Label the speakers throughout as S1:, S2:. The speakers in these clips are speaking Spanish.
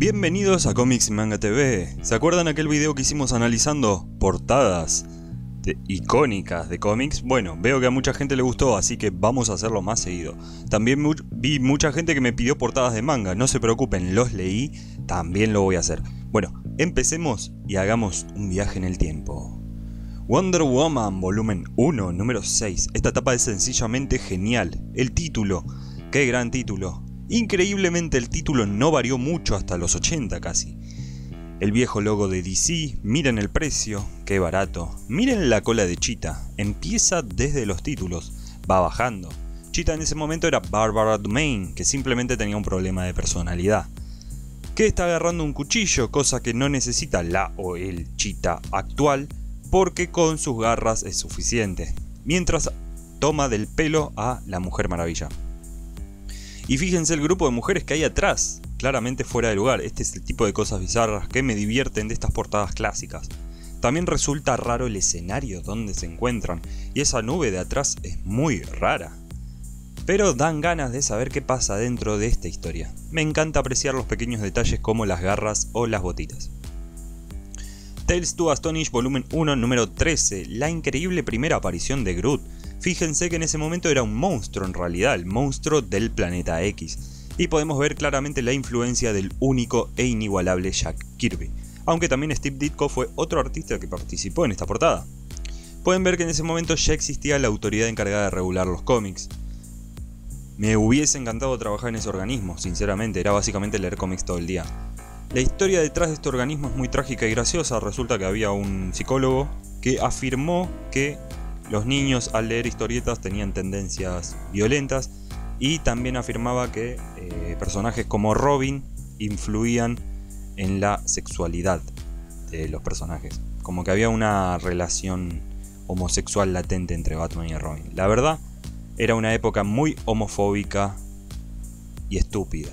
S1: Bienvenidos a Comics y Manga TV. ¿Se acuerdan aquel video que hicimos analizando portadas icónicas de cómics? Bueno, veo que a mucha gente le gustó, así que vamos a hacerlo más seguido. También vi mucha gente que me pidió portadas de manga. No se preocupen, los leí, también lo voy a hacer. Bueno, empecemos y hagamos un viaje en el tiempo. Wonder Woman Volumen 1, número 6. Esta etapa es sencillamente genial. El título, qué gran título. Increíblemente el título no varió mucho hasta los 80 casi. El viejo logo de DC, miren el precio, qué barato. Miren la cola de Cheetah, empieza desde los títulos, va bajando. Cheetah en ese momento era Barbara Domain, que simplemente tenía un problema de personalidad. Que está agarrando un cuchillo, cosa que no necesita la o el Cheetah actual, porque con sus garras es suficiente. Mientras toma del pelo a la Mujer Maravilla. Y fíjense el grupo de mujeres que hay atrás, claramente fuera de lugar. Este es el tipo de cosas bizarras que me divierten de estas portadas clásicas. También resulta raro el escenario donde se encuentran, y esa nube de atrás es muy rara. Pero dan ganas de saber qué pasa dentro de esta historia. Me encanta apreciar los pequeños detalles como las garras o las botitas. Tales to Astonish Volumen 1, número 13, la increíble primera aparición de Groot. Fíjense que en ese momento era un monstruo en realidad, el monstruo del planeta X. Y podemos ver claramente la influencia del único e inigualable Jack Kirby. Aunque también Steve Ditko fue otro artista que participó en esta portada. Pueden ver que en ese momento ya existía la autoridad encargada de regular los cómics. Me hubiese encantado trabajar en ese organismo, sinceramente, era básicamente leer cómics todo el día. La historia detrás de este organismo es muy trágica y graciosa. Resulta que había un psicólogo que afirmó que los niños al leer historietas tenían tendencias violentas y también afirmaba que personajes como Robin influían en la sexualidad de los personajes. Como que había una relación homosexual latente entre Batman y Robin. La verdad, era una época muy homofóbica y estúpida.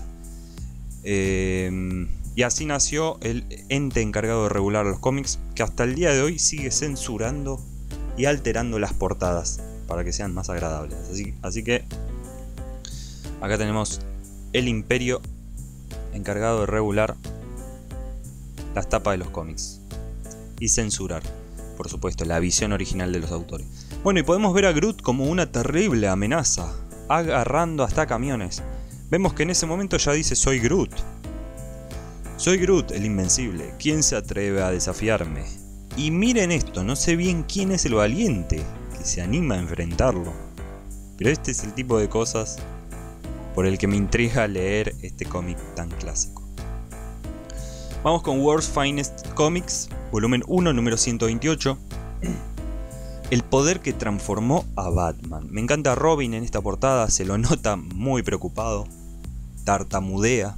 S1: Y así nació el ente encargado de regular los cómics, que hasta el día de hoy sigue censurando y alterando las portadas para que sean más agradables. Así que acá tenemos el imperio encargado de regular las tapas de los cómics y censurar, por supuesto, la visión original de los autores. Bueno, y podemos ver a Groot como una terrible amenaza, agarrando hasta camiones. Vemos que en ese momento ya dice: soy Groot. Soy Groot, el invencible. ¿Quién se atreve a desafiarme? Y miren esto, no sé bien quién es el valiente que se anima a enfrentarlo. Pero este es el tipo de cosas por el que me intriga leer este cómic tan clásico. Vamos con World's Finest Comics, volumen 1, número 128. El poder que transformó a Batman. Me encanta Robin en esta portada, se lo nota muy preocupado. Tartamudea.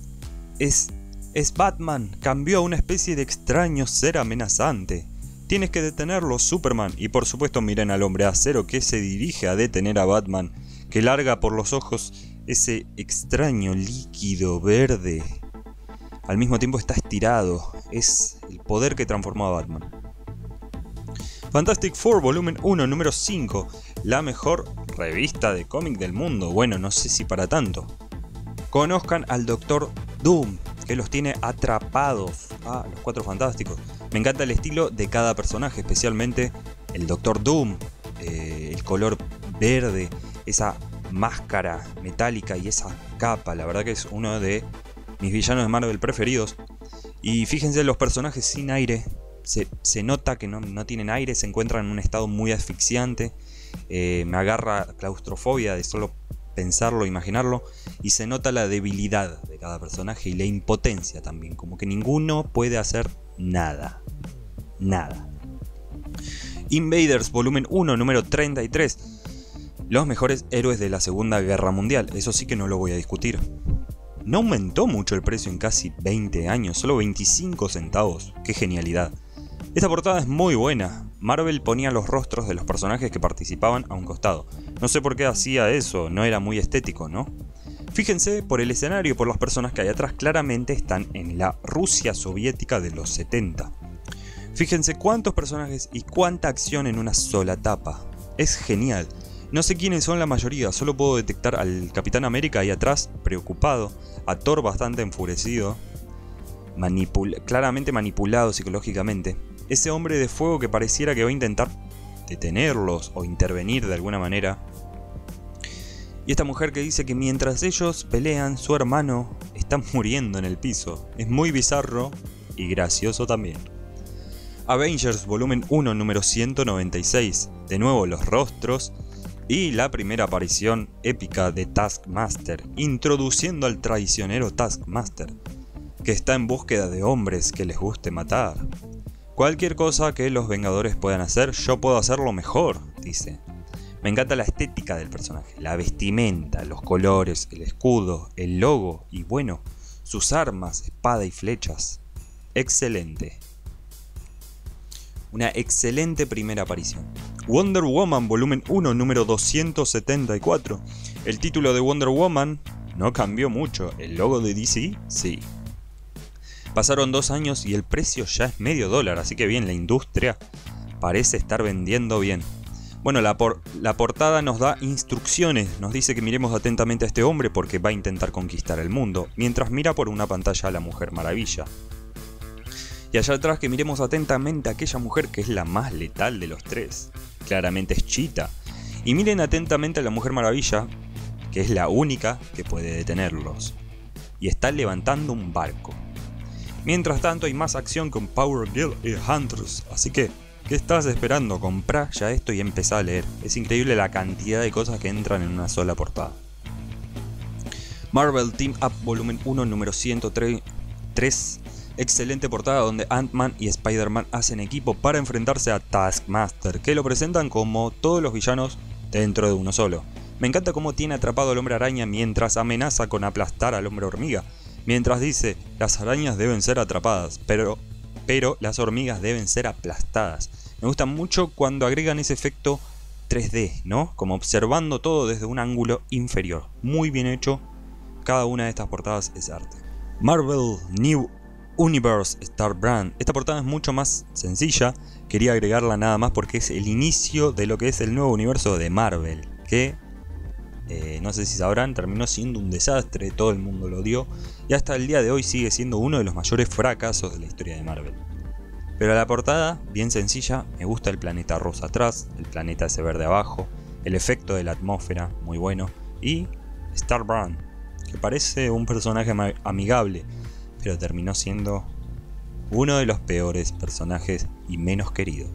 S1: Es Batman, cambió a una especie de extraño ser amenazante. Tienes que detenerlo, Superman. Y por supuesto miren al Hombre Acero que se dirige a detener a Batman, que larga por los ojos ese extraño líquido verde. Al mismo tiempo está estirado. Es el poder que transformó a Batman. Fantastic Four, volumen 1, número 5. La mejor revista de cómic del mundo. Bueno, no sé si para tanto. Conozcan al Doctor Doom, que los tiene atrapados a los Cuatro Fantásticos. Me encanta el estilo de cada personaje, especialmente el Doctor Doom, el color verde, esa máscara metálica y esa capa. La verdad que es uno de mis villanos de Marvel preferidos. Y fíjense los personajes sin aire, se nota que no tienen aire, se encuentran en un estado muy asfixiante. Me agarra claustrofobia de solo pensarlo, imaginarlo, y se nota la debilidad de cada personaje y la impotencia también, como que ninguno puede hacer nada. Invaders, volumen 1, número 33. Los mejores héroes de la Segunda Guerra Mundial, eso sí que no lo voy a discutir. No aumentó mucho el precio en casi 20 años, solo 25 centavos, qué genialidad. Esta portada es muy buena. Marvel ponía los rostros de los personajes que participaban a un costado. No sé por qué hacía eso, no era muy estético, ¿no? Fíjense por el escenario y por las personas que hay atrás, claramente están en la Rusia soviética de los 70. Fíjense cuántos personajes y cuánta acción en una sola tapa. Es genial. No sé quiénes son la mayoría, solo puedo detectar al Capitán América ahí atrás, preocupado, a Thor bastante enfurecido, claramente manipulado psicológicamente. Ese hombre de fuego que pareciera que va a intentar detenerlos o intervenir de alguna manera. Y esta mujer que dice que mientras ellos pelean, su hermano está muriendo en el piso. Es muy bizarro y gracioso también. Avengers Volumen 1, número 196. De nuevo los rostros y la primera aparición épica de Taskmaster, introduciendo al traicionero Taskmaster, que está en búsqueda de hombres que les guste matar. Cualquier cosa que los Vengadores puedan hacer, yo puedo hacerlo mejor, dice. Me encanta la estética del personaje, la vestimenta, los colores, el escudo, el logo y bueno, sus armas, espada y flechas. Excelente. Una excelente primera aparición. Wonder Woman Volumen 1, número 274. El título de Wonder Woman no cambió mucho, el logo de DC sí. Pasaron 2 años y el precio ya es $0.50, así que bien, la industria parece estar vendiendo bien. Bueno, la portada nos da instrucciones, nos dice que miremos atentamente a este hombre porque va a intentar conquistar el mundo, mientras mira por una pantalla a la Mujer Maravilla. Y allá atrás que miremos atentamente a aquella mujer que es la más letal de los tres, claramente es Cheetah. Y miren atentamente a la Mujer Maravilla, que es la única que puede detenerlos. Y está levantando un barco. Mientras tanto hay más acción con Power Girl y Hunters, así que ¿qué estás esperando? Comprá ya esto y empezá a leer. Es increíble la cantidad de cosas que entran en una sola portada. Marvel Team Up Volumen 1, número 103. Excelente portada donde Ant-Man y Spider-Man hacen equipo para enfrentarse a Taskmaster, que lo presentan como todos los villanos dentro de uno solo. Me encanta cómo tiene atrapado al Hombre Araña mientras amenaza con aplastar al Hombre Hormiga. Mientras dice, las arañas deben ser atrapadas, pero las hormigas deben ser aplastadas. Me gusta mucho cuando agregan ese efecto 3D, ¿no? Como observando todo desde un ángulo inferior. Muy bien hecho. Cada una de estas portadas es arte. Marvel New Universe Star Brand. Esta portada es mucho más sencilla. Quería agregarla nada más porque es el inicio de lo que es el nuevo universo de Marvel. Que, no sé si sabrán, terminó siendo un desastre. Todo el mundo lo odió. Y hasta el día de hoy sigue siendo uno de los mayores fracasos de la historia de Marvel. Pero la portada, bien sencilla, me gusta el planeta rosa atrás, el planeta ese verde abajo, el efecto de la atmósfera, muy bueno, y Star Brand, que parece un personaje amigable, pero terminó siendo uno de los peores personajes y menos queridos.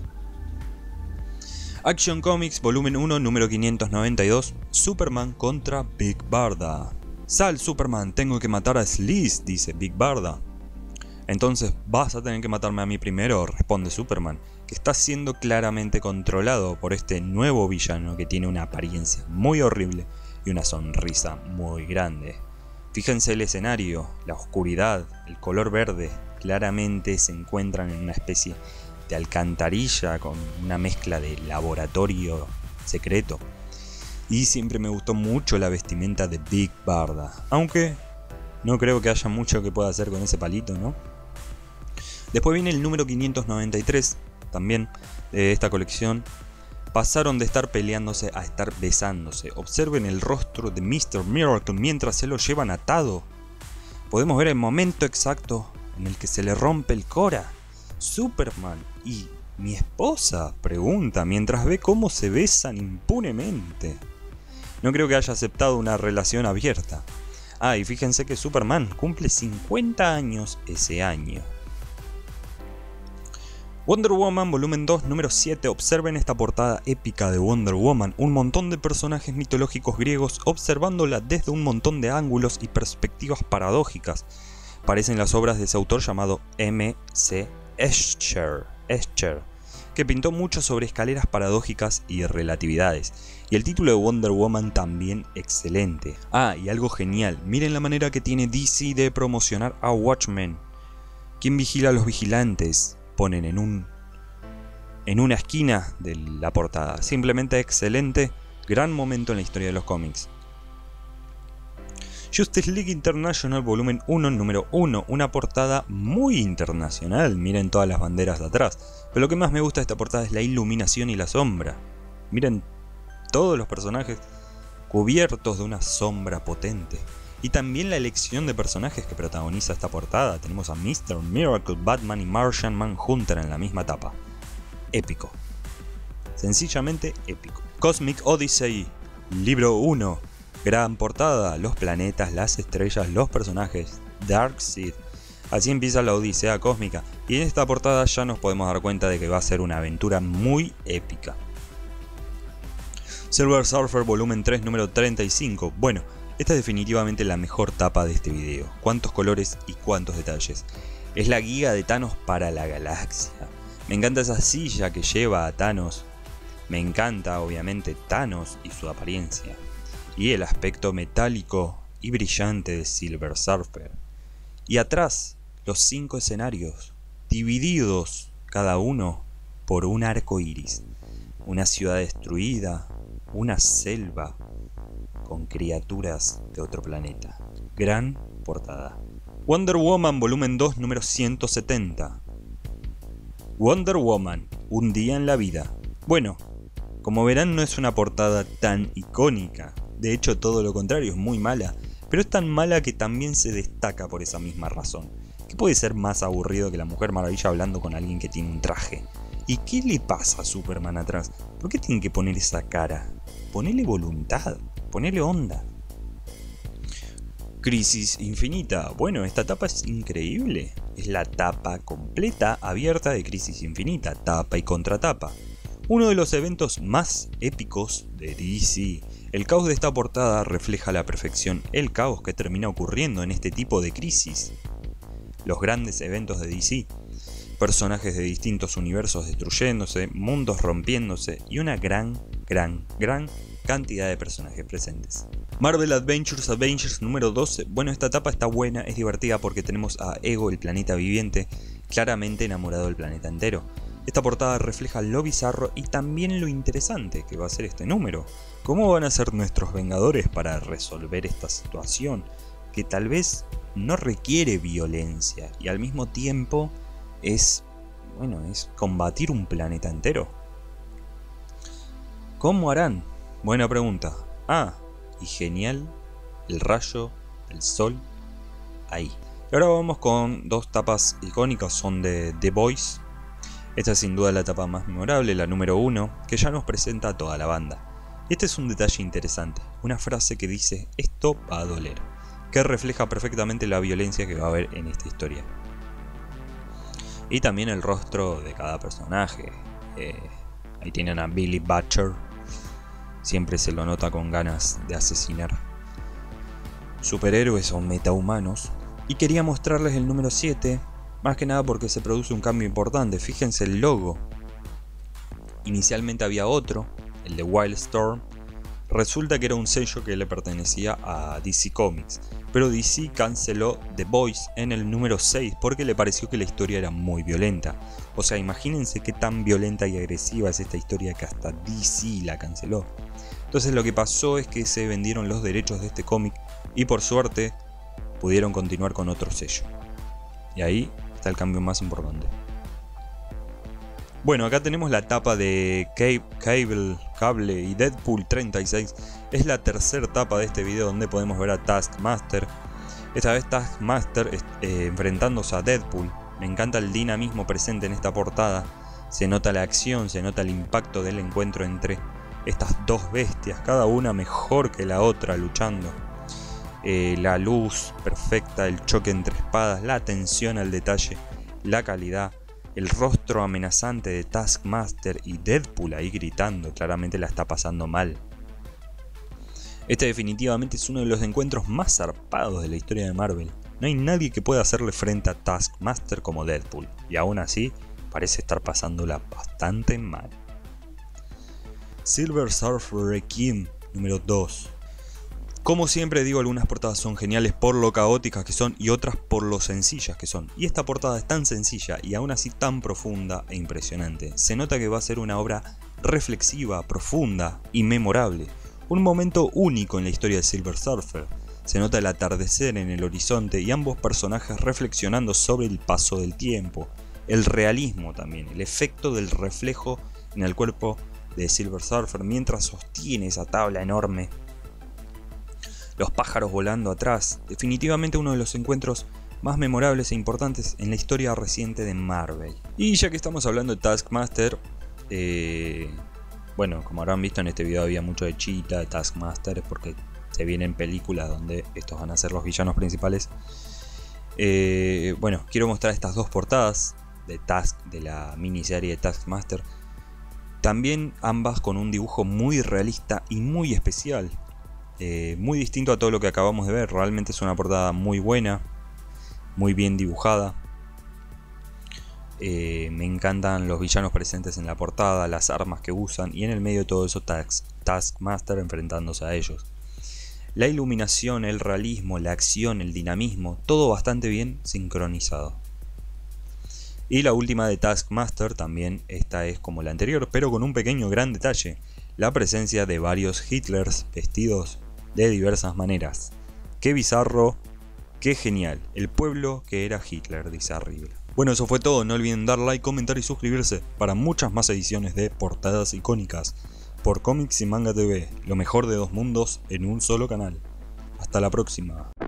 S1: Action Comics Volumen 1, número 592, Superman contra Big Barda. Sal Superman, tengo que matar a Sleaze, dice Big Barda. Entonces, ¿vas a tener que matarme a mí primero?, responde Superman, que está siendo claramente controlado por este nuevo villano que tiene una apariencia muy horrible y una sonrisa muy grande. Fíjense el escenario, la oscuridad, el color verde, claramente se encuentran en una especie de alcantarilla con una mezcla de laboratorio secreto. Y siempre me gustó mucho la vestimenta de Big Barda, aunque no creo que haya mucho que pueda hacer con ese palito, ¿no? Después viene el número 593, también de esta colección. Pasaron de estar peleándose a estar besándose. Observen el rostro de Mr. Miracle mientras se lo llevan atado. Podemos ver el momento exacto en el que se le rompe el cora. Superman y mi esposa, pregunta mientras ve cómo se besan impunemente. No creo que haya aceptado una relación abierta. Ah, y fíjense que Superman cumple 50 años ese año. Wonder Woman Volumen 2, número 7. Observen esta portada épica de Wonder Woman. Un montón de personajes mitológicos griegos observándola desde un montón de ángulos y perspectivas paradójicas. Parecen las obras de ese autor llamado M.C. Escher, que pintó mucho sobre escaleras paradójicas y relatividades. Y el título de Wonder Woman también excelente. Ah, y algo genial, miren la manera que tiene DC de promocionar a Watchmen. ¿Quién vigila a los vigilantes? Ponen en una esquina de la portada. Simplemente excelente, gran momento en la historia de los cómics. Justice League International Volumen 1, número 1, una portada muy internacional, miren todas las banderas de atrás. Pero lo que más me gusta de esta portada es la iluminación y la sombra. Miren todos los personajes cubiertos de una sombra potente. Y también la elección de personajes que protagoniza esta portada. Tenemos a Mr. Miracle, Batman y Martian Manhunter en la misma tapa. Épico. Sencillamente épico. Cosmic Odyssey, libro 1. Gran portada, los planetas, las estrellas, los personajes, Darkseid. Así empieza la odisea cósmica. Y en esta portada ya nos podemos dar cuenta de que va a ser una aventura muy épica. Silver Surfer volumen 3 número 35. Bueno, esta es definitivamente la mejor tapa de este video. Cuántos colores y cuántos detalles. Es la guía de Thanos para la galaxia. Me encanta esa silla que lleva a Thanos. Me encanta obviamente Thanos y su apariencia. Y el aspecto metálico y brillante de Silver Surfer. Y atrás, los 5 escenarios, divididos cada uno por un arco iris. Una ciudad destruida, una selva con criaturas de otro planeta. Gran portada. Wonder Woman volumen 2 número 170. Wonder Woman, un día en la vida. Bueno, como verán no es una portada tan icónica. De hecho todo lo contrario, es muy mala. Pero es tan mala que también se destaca por esa misma razón. ¿Qué puede ser más aburrido que la Mujer Maravilla hablando con alguien que tiene un traje? ¿Y qué le pasa a Superman atrás? ¿Por qué tienen que poner esa cara? Ponele voluntad, ponele onda. Crisis Infinita. Bueno, esta tapa es increíble. Es la tapa completa abierta de Crisis Infinita, tapa y contratapa. Uno de los eventos más épicos de DC. El caos de esta portada refleja a la perfección el caos que termina ocurriendo en este tipo de crisis. Los grandes eventos de DC. Personajes de distintos universos destruyéndose, mundos rompiéndose y una gran cantidad de personajes presentes. Marvel Adventures Avengers número 12. Bueno, esta etapa está buena, es divertida porque tenemos a Ego, el planeta viviente, claramente enamorado del planeta entero. Esta portada refleja lo bizarro y también lo interesante que va a ser este número. ¿Cómo van a ser nuestros Vengadores para resolver esta situación? Que tal vez no requiere violencia y al mismo tiempo es combatir un planeta entero. ¿Cómo harán? Buena pregunta. Ah, y genial, el rayo, el sol, ahí. Y ahora vamos con dos tapas icónicas, son de The Boys. Esta es sin duda la etapa más memorable, la número 1, que ya nos presenta a toda la banda. Este es un detalle interesante, una frase que dice "esto va a doler", que refleja perfectamente la violencia que va a haber en esta historia. Y también el rostro de cada personaje. Ahí tienen a Billy Butcher, siempre se lo nota con ganas de asesinar superhéroes o metahumanos. Y quería mostrarles el número 7, más que nada porque se produce un cambio importante. Fíjense el logo. Inicialmente había otro, el de Wildstorm. Resulta que era un sello que le pertenecía a DC Comics, pero DC canceló The Boys en el número 6 porque le pareció que la historia era muy violenta. O sea, imagínense qué tan violenta y agresiva es esta historia que hasta DC la canceló. Entonces lo que pasó es que se vendieron los derechos de este cómic y por suerte pudieron continuar con otro sello. Y ahí está el cambio más importante. Bueno, acá tenemos la tapa de Cable y Deadpool 36. Es la tercera tapa de este video donde podemos ver a Taskmaster. Esta vez Taskmaster enfrentándose a Deadpool. Me encanta el dinamismo presente en esta portada. Se nota la acción, se nota el impacto del encuentro entre estas dos bestias, cada una mejor que la otra luchando. La luz perfecta, el choque entre espadas, la atención al detalle, la calidad. El rostro amenazante de Taskmaster y Deadpool ahí gritando, claramente la está pasando mal. Este definitivamente es uno de los encuentros más zarpados de la historia de Marvel. No hay nadie que pueda hacerle frente a Taskmaster como Deadpool, y aún así parece estar pasándola bastante mal. Silver Surfer Requiem número 2. Como siempre digo, algunas portadas son geniales por lo caóticas que son y otras por lo sencillas que son. Y esta portada es tan sencilla y aún así tan profunda e impresionante. Se nota que va a ser una obra reflexiva, profunda y memorable. Un momento único en la historia de Silver Surfer. Se nota el atardecer en el horizonte y ambos personajes reflexionando sobre el paso del tiempo. El realismo también, el efecto del reflejo en el cuerpo de Silver Surfer mientras sostiene esa tabla enorme. los pájaros volando atrás. Definitivamente uno de los encuentros más memorables e importantes en la historia reciente de Marvel. Y ya que estamos hablando de Taskmaster, bueno, como habrán visto en este video había mucho de Cheetah, de Taskmaster, porque se vienen películas donde estos van a ser los villanos principales. Bueno, quiero mostrar estas dos portadas de la miniserie de Taskmaster. También ambas con un dibujo muy realista y muy especial. Muy distinto a todo lo que acabamos de ver. Realmente es una portada muy buena, muy bien dibujada. Me encantan los villanos presentes en la portada, las armas que usan y en el medio de todo eso Taskmaster enfrentándose a ellos. La iluminación, el realismo, la acción, el dinamismo, todo bastante bien sincronizado. Y la última de Taskmaster también, esta es como la anterior, pero con un pequeño gran detalle: la presencia de varios Hitlers vestidos de diversas maneras. ¡Qué bizarro! ¡Qué genial! El pueblo que era Hitler, dice arriba. Bueno, eso fue todo. No olviden dar like, comentar y suscribirse para muchas más ediciones de portadas icónicas por Comics y Manga TV, lo mejor de dos mundos en un solo canal. Hasta la próxima.